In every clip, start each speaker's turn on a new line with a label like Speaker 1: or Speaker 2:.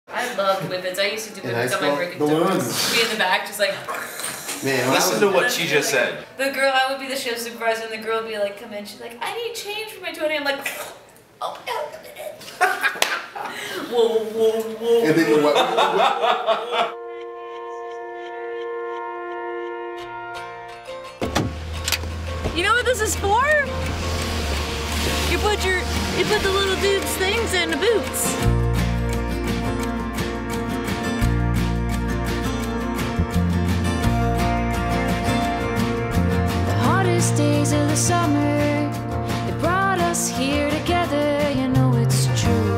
Speaker 1: I loved whippets. I used to do whippets on my birthday.
Speaker 2: Balloons.
Speaker 1: Be in the back, just like.
Speaker 3: Man, listen to what she just said.
Speaker 1: The girl, I would be the shift supervisor, and the girl would be like, come in. She's like, I need change for my 20. I'm like, oh, a minute. Whoa, whoa, whoa.
Speaker 2: And then you're what?
Speaker 4: You know what this is for? You put the little dude's things in the boots.
Speaker 5: The hardest days of the summer, they brought us here together, you know it's true.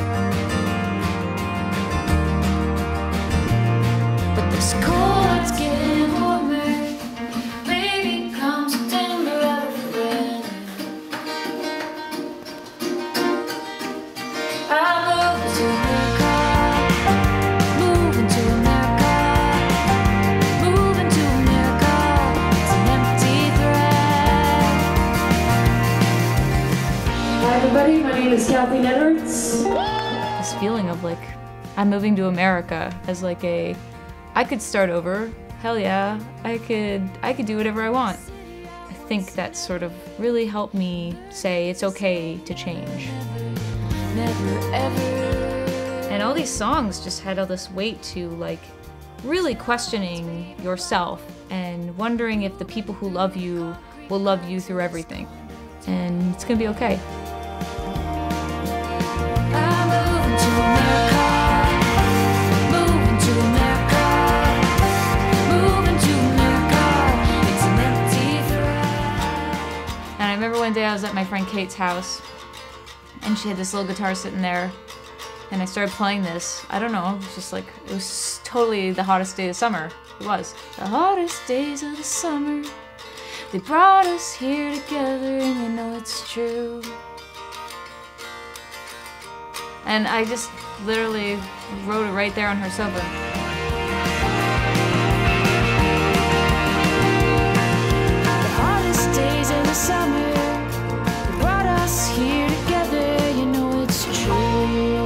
Speaker 5: But this cold's getting warmer, maybe come September I'll be ready. I'm moving to America, moving to America, moving to America, it's an empty threat.
Speaker 6: Hi everybody, my name is Kathleen Edwards.
Speaker 4: This feeling of like, I'm moving to America as like I could start over. Hell yeah, I could do whatever I want. I think that sort of really helped me say it's okay to change.
Speaker 5: Never ever.
Speaker 4: And all these songs just had all this weight to like really questioning yourself and wondering if the people who love you will love you through everything. And it's gonna be okay.
Speaker 5: I'm moving to America, moving to America, moving to America, it's an empty threat.
Speaker 4: And I remember one day I was at my friend Kate's house and she had this little guitar sitting there and I started playing this. I don't know, it was just like, it was totally the hottest day of summer. It was.
Speaker 5: The hardest days of the summer, they brought us here together, and you know it's true.
Speaker 4: And I just literally wrote it right there on her sofa.
Speaker 5: The hardest days of the summer, they brought us here together, you know it's true.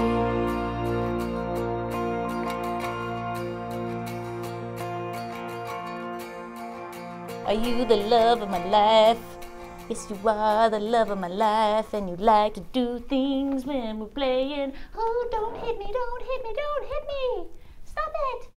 Speaker 7: Are you the love of my life? Yes, you are the love of my life, and you like to do things when we're playing. Oh, don't hit me, don't hit me, don't hit me. Stop it.